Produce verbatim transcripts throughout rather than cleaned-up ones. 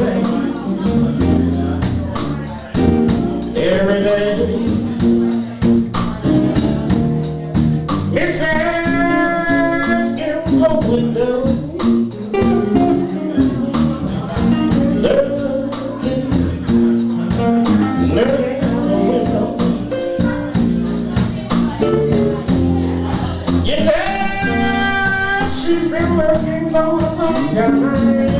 thing every day. It says in the window, looking, looking out the window. You know, she's been looking for a long time.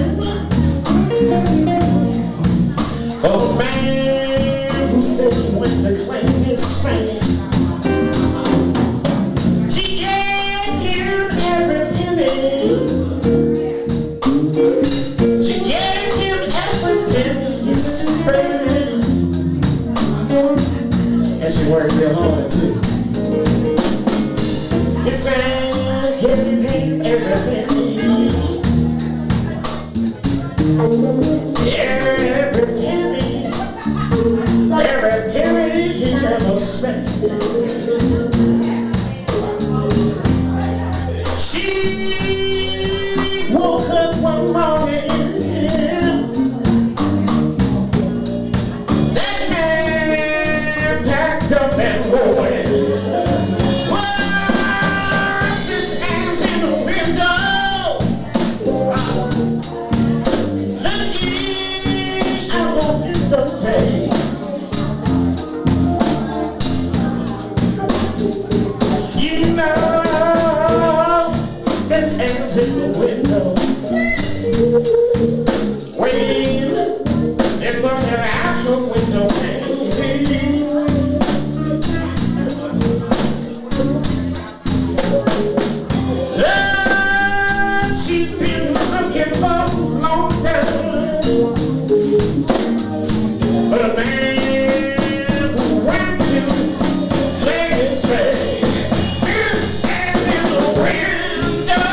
Oh man who said he went to claim his fame. She gave him every penny. She gave him every penny he spent. And she worked real hard too. He said, gave him every penny. Every penny, every penny he never spent. She woke up one morning, that man packed up and going. What's this hands in the window? You know, there's hands in the window. Waiting, they're looking out the window, baby. Love, she's been looking for a long time. But a man who ran to play his fate is standing in the window.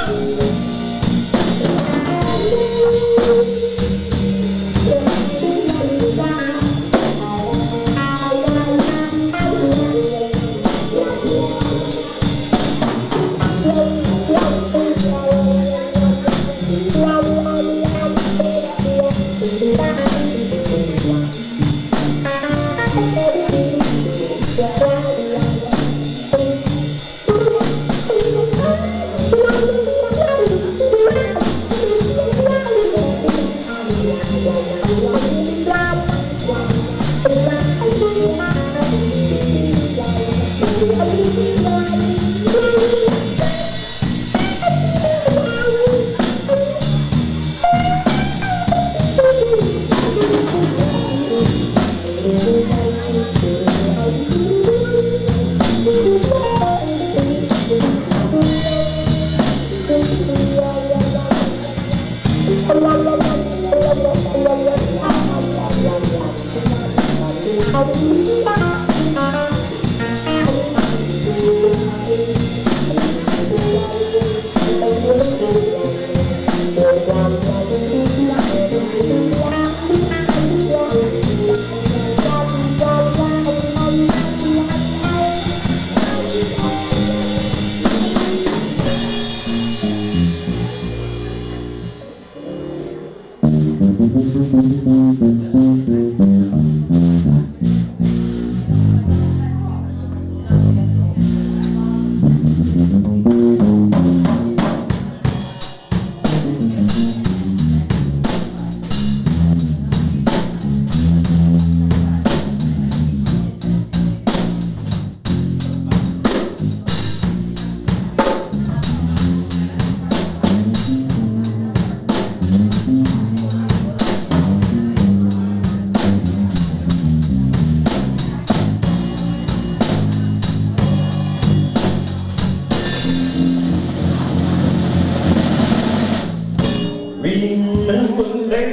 Remember,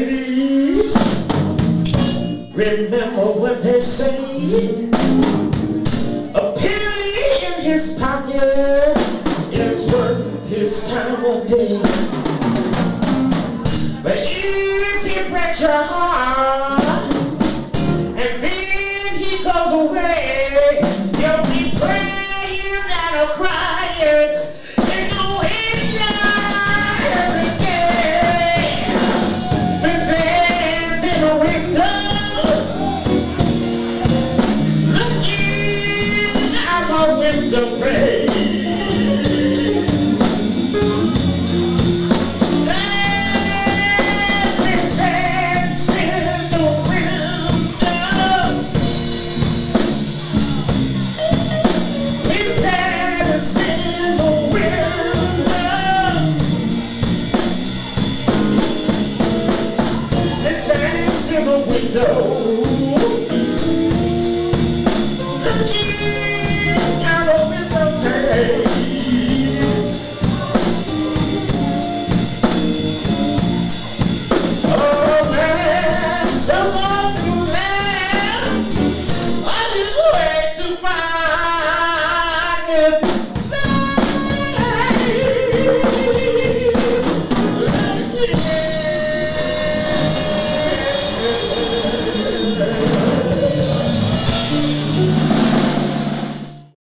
ladies, remember what they say. A penny in his pocket is worth his time of day. But if he breaks your heart and then he goes away, you'll be praying and a crying and going down every day. This is the window, looking out the window pane. Window.